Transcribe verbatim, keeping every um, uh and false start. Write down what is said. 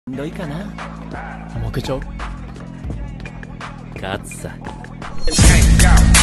しんどいかな。負けちゃう。勝つさ。